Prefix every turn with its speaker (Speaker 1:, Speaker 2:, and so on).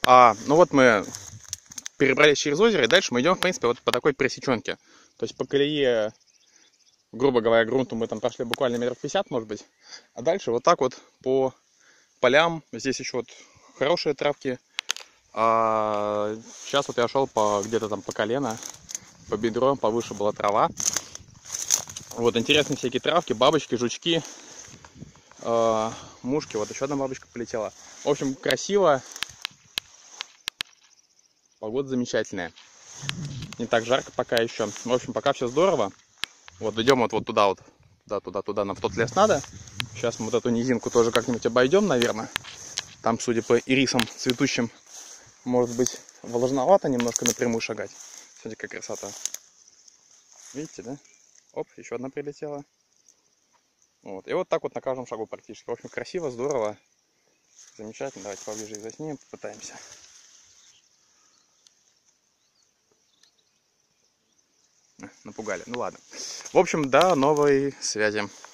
Speaker 1: Ну вот мы перебрались через озеро, и дальше мы идем, в принципе, вот по такой пересеченке. То есть по колее, грубо говоря, грунту мы там прошли буквально метров 50, может быть. А дальше вот так вот по полям. Здесь еще вот хорошие травки. Сейчас вот я шел по где-то там по колено, по бедро, повыше была трава. Вот интересные всякие травки, бабочки, жучки, мушки. Вот еще одна бабочка полетела. В общем, красиво. Погода замечательная. Не так жарко пока еще. В общем, пока все здорово. Вот идем вот туда вот. Туда. Нам в тот лес надо. Сейчас мы вот эту низинку тоже как-нибудь обойдем, наверное. Там, судя по ирисам цветущим, может быть, влажновато немножко напрямую шагать. Смотрите, какая красота. Видите, да? Оп, еще одна прилетела. Вот. И вот так вот на каждом шагу практически. В общем, красиво, здорово. Замечательно. Давайте поближе их заснимем, попытаемся. Напугали. Ну ладно. В общем, до новой связи.